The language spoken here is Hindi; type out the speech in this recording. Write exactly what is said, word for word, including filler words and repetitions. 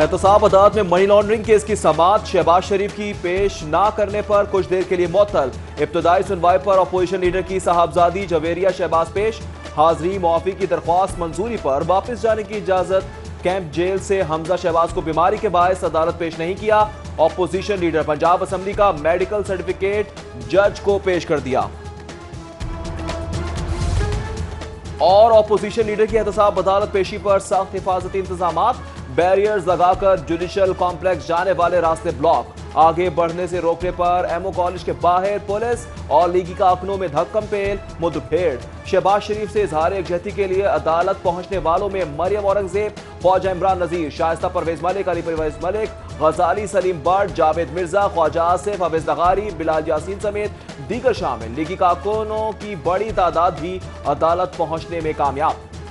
एहतसाब अदालत में मनी लॉन्ड्रिंग केस की समाअत शहबाज शरीफ की पेश ना करने पर कुछ देर के लिए मुअत्तल। इब्तदाई सुनवाई पर अपोजिशन लीडर की साहबजादी जवेरिया शहबाज पेश। हाजरी मुआफी की दरख्वास्त मंजूरी पर वापस जाने की इजाजत। कैंप जेल से हमजा शहबाज को बीमारी के बायस अदालत पेश नहीं किया। अपोजिशन लीडर पंजाब असेंबली का मेडिकल सर्टिफिकेट जज को पेश कर दिया। और अपोजिशन लीडर की एहतसाब अदालत पेशी पर सख्त हिफाजती इंतजाम। बैरियर्स लगाकर जुडिशल कॉम्प्लेक्स जाने वाले रास्ते ब्लॉक। आगे बढ़ने से रोकने पर एमओ कॉलेज के बाहर पुलिस और लीगी कारकुनों में धक्कम पेल मुठभेड़। शहबाज शरीफ से इजहार यकजहती के लिए अदालत पहुंचने वालों में मरियम औरंगजेब, ख्वाजा इमरान नजीर, शाइस्ता परवेज मलिक, अली परवेज मलिक, गजाली सलीम बट, जावेद मिर्जा, ख्वाजा आसिफ, हफीज नगारी, बिलाल यासीन समेत दीगर शामिल। लीगी कारकुनों की बड़ी तादाद भी अदालत पहुंचने में कामयाब।